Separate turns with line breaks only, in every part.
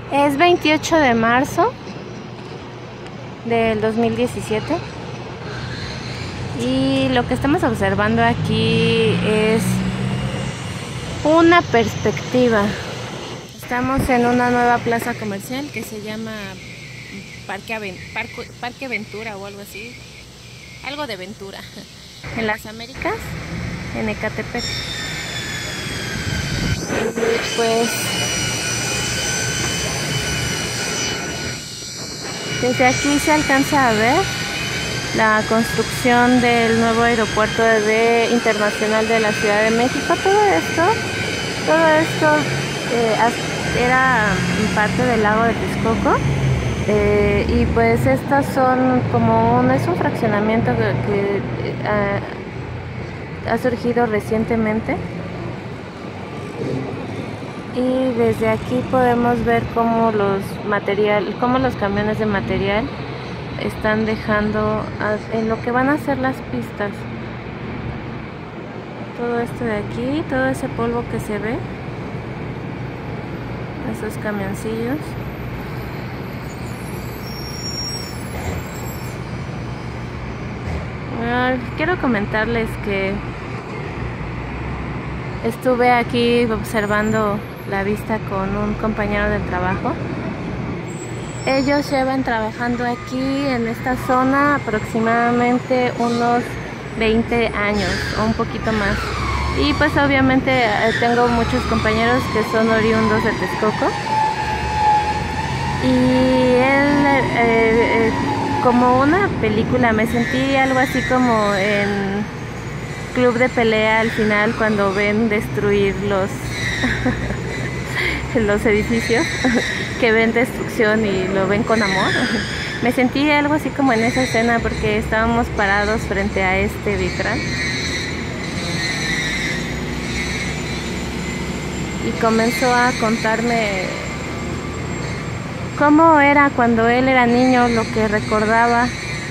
Es 28 de marzo del 2017 y lo que estamos observando aquí es una perspectiva. Estamos en una nueva plaza comercial que se llama Parque Ventura o algo así, algo de Ventura, en las Américas, en Ecatepec. Pues desde aquí se alcanza a ver la construcción del nuevo aeropuerto internacional de la Ciudad de México. Todo esto era parte del lago de Texcoco, y pues estas son es un fraccionamiento que ha surgido recientemente. Y desde aquí podemos ver cómo los camiones de material están dejando en lo que van a ser las pistas. Todo esto de aquí, todo ese polvo que se ve, esos camioncillos. Quiero comentarles que estuve aquí observando la vista con un compañero del trabajo. Ellos llevan trabajando aquí en esta zona aproximadamente unos 20 años o un poquito más. Y pues obviamente tengo muchos compañeros que son oriundos de Texcoco. Y él, como una película, me sentí algo así como en Club de Pelea al final, cuando ven destruir los edificios, que ven destrucción y lo ven con amor. Me sentí algo así como en esa escena, porque estábamos parados frente a este vitral y comenzó a contarme cómo era cuando él era niño, lo que recordaba,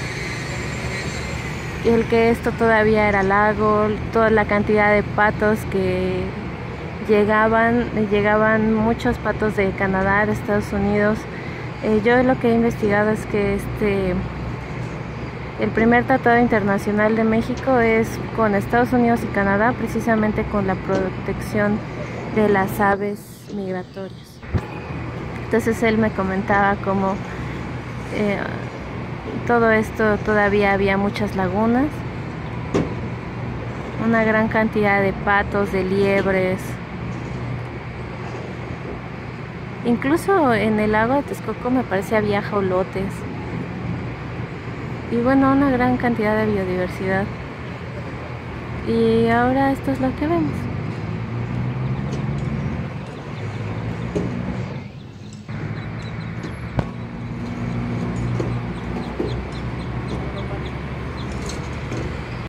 el que esto todavía era lago, toda la cantidad de patos que llegaban muchos patos de Canadá, de Estados Unidos. Yo lo que he investigado es que el primer tratado internacional de México es con Estados Unidos y Canadá, precisamente con la protección de las aves migratorias. Entonces él me comentaba cómo todo esto todavía había muchas lagunas, una gran cantidad de patos, de liebres. Incluso en el lago de Texcoco me parece había ajolotes. Y bueno, una gran cantidad de biodiversidad. Y ahora esto es lo que vemos.